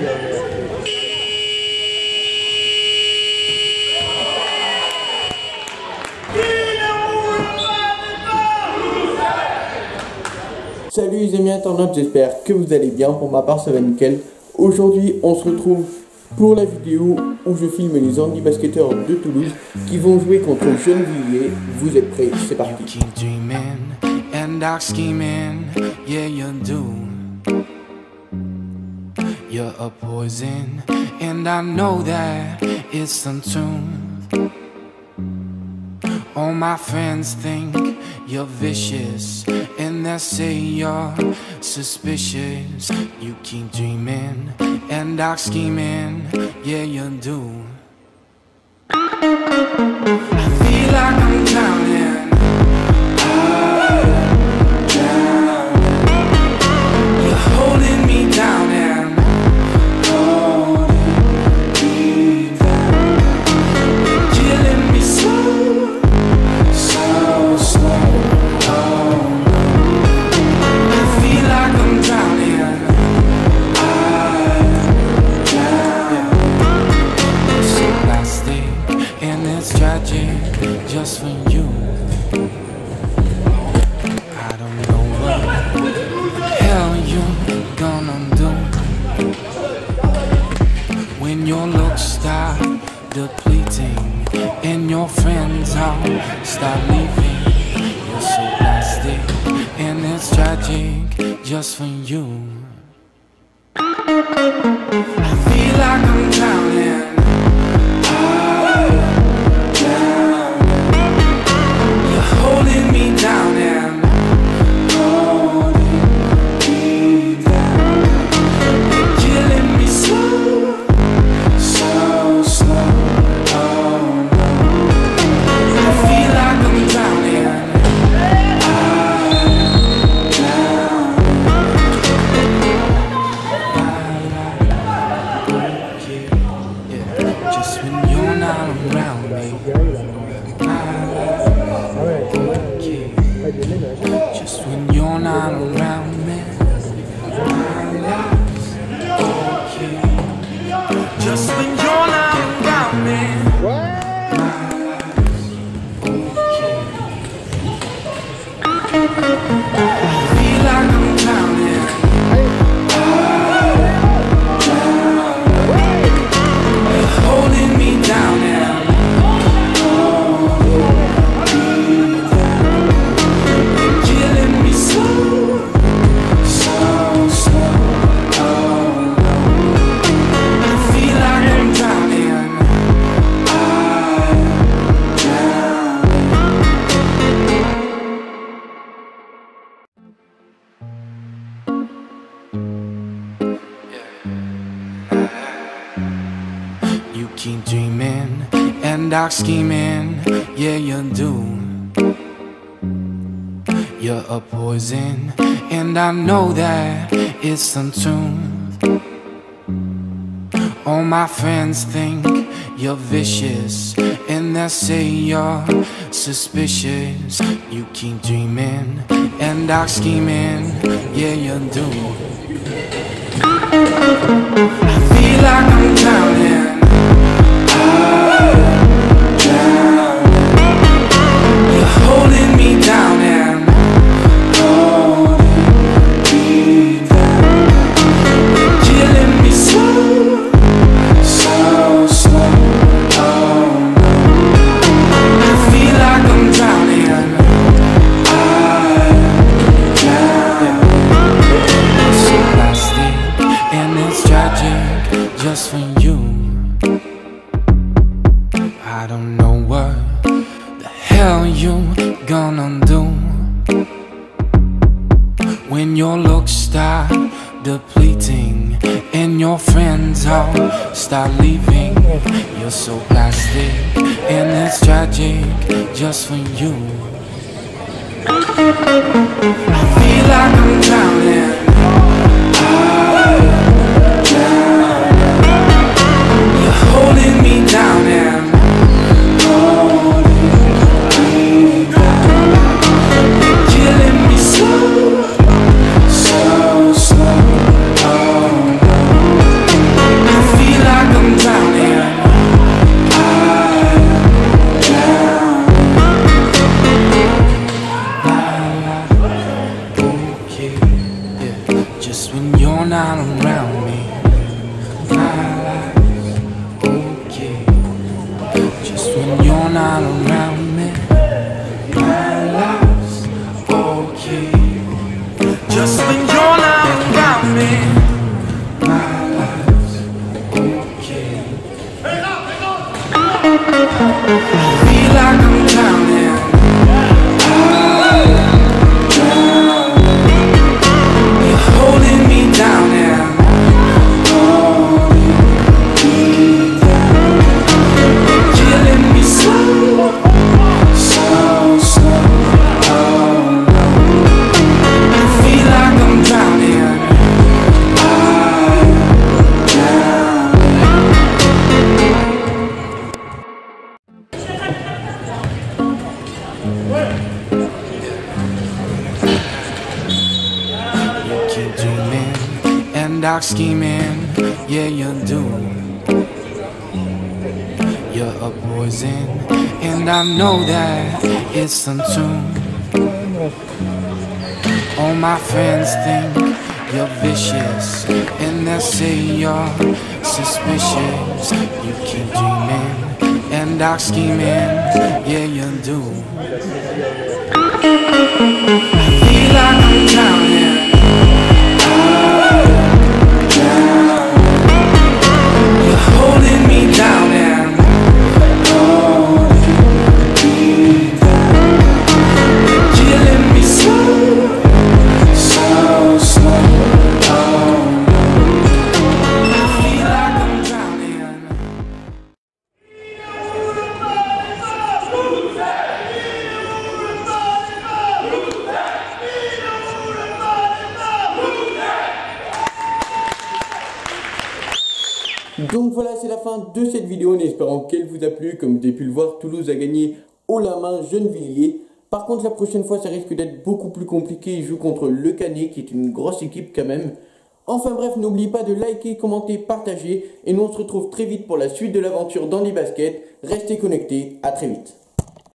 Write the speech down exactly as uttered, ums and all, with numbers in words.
Salut les amis internautes, j'espère que vous allez bien. Pour ma part ça va nickel. Aujourd'hui on se retrouve pour la vidéo où je filme les handi-basketteurs de Toulouse qui vont jouer contre Gennevilliers. Vous êtes prêts? C'est parti. You're a poison, and I know that it's untuned. All my friends think you're vicious, and they say you're suspicious. You keep dreaming and dark scheming, yeah you do. I feel like I'm drowning. I'm drowning. You're holding me down and just for you. I don't know what the hell you gonna do when your looks start depleting and your friends all start leaving. You're so plastic and it's tragic just for you. I feel like I'm drowning. Holding me down and holding me down. You're killing me slow, so slow. Oh no, I feel like I'm drowning. I'm drowning. Yeah, just when you're not around me. Just when you're not around me, I'm lost, okay. Just when you're not around me, I'm lost, okay. I feel like I'm drowning. I'm drowning. You're holding me down and keep dreaming and dark scheming, yeah you do. You're a poison, and I know that it's untuned. All my friends think you're vicious, and they say you're suspicious. You keep dreaming and dark scheming, yeah you do. I feel like I'm drowning. Holding me down and holding me down. You're killing me slow, so slow. Oh no, I feel like I'm drowning. I'm drowning. So plastic and it's tragic just for you. I don't know what the hell you gonna do when your looks start depleting and your friends all start leaving. You're so plastic and it's tragic just for you. I feel like I'm drowning. I'm drowning. You're holding me down and killing me slow, so slow. Oh no, feel like I'm drowning. You're holding me down and killing me slow, so slow. I feel like I'm drowning. You keep dreaming and dark scheming, yeah you do. You're a poison, and I know that it's untrue. All my friends think you're vicious, and they say you're suspicious. You keep dreaming and dark scheming, yeah you do. I feel like I'm drowning. You're holding me down and killing me slow, so slow. I feel like I'm drowning. Donc voilà, c'est la fin de cette vidéo en espérant qu'elle vous a plu. Comme vous avez pu le voir, Toulouse a gagné haut la main Gennevilliers. Par contre, la prochaine fois, ça risque d'être beaucoup plus compliqué. Ils jouent contre Le Canet, qui est une grosse équipe quand même. Enfin bref, n'oubliez pas de liker, commenter, partager. Et nous, on se retrouve très vite pour la suite de l'aventure dans les baskets. Restez connectés, à très vite.